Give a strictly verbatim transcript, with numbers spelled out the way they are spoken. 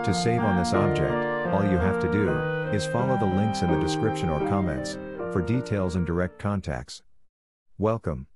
To save on this object, all you have to do is follow the links in the description or comments for details and direct contacts. Welcome.